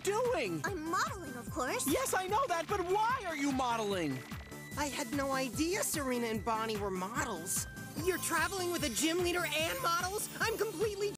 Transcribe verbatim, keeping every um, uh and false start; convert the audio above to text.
doing? I'm modeling, of course. Yes, I know that, but why are you modeling? I had no idea Serena and Bonnie were models. You're traveling with a gym leader and models? I'm completely